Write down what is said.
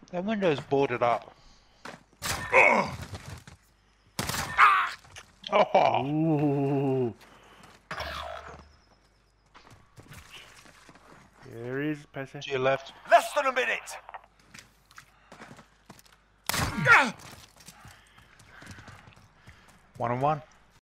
That window's boarded up. Oh! Ooh. There he is, Pessy. To your left. Less than a minute. 1-on-1.